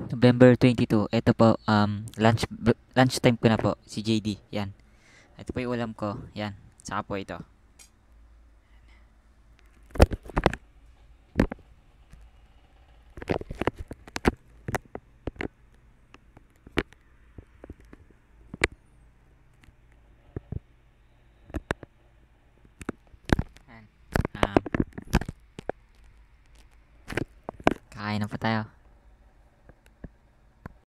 November 22. Ito po, lunchtime ko na po, si JD. Yan. Ito po yung ulam ko. Yan. Saka po ito. Yan. Kakain na po tayo.